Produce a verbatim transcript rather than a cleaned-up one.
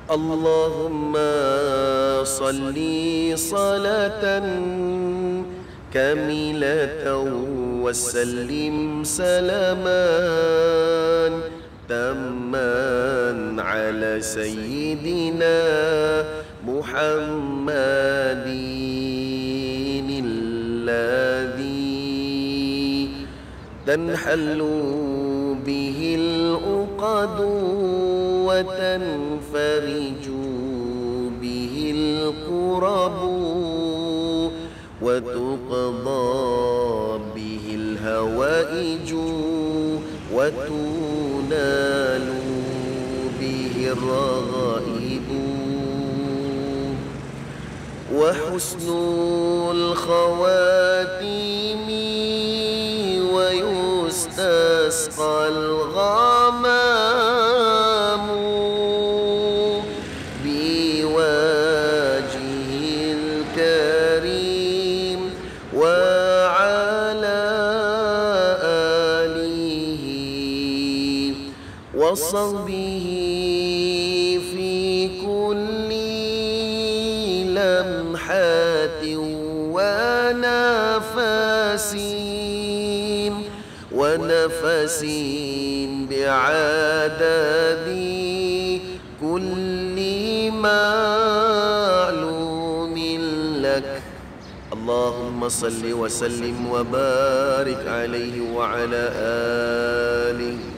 اللهم صل صلاة كاملة وسلم سلاما تاما على سيدنا محمد الذي تنحل به العقد وتنفرج به الكرب وتقضى به الهوائج وتنال به الرغائب وحسن الخواتيم ويستسقى الغمام بوجهه الكريم وعلى آله وصحبه في كل لمحات ونفس ونفس بعدد كل معلوم لك. اللهم صل وسلم وبارك عليه وعلى آله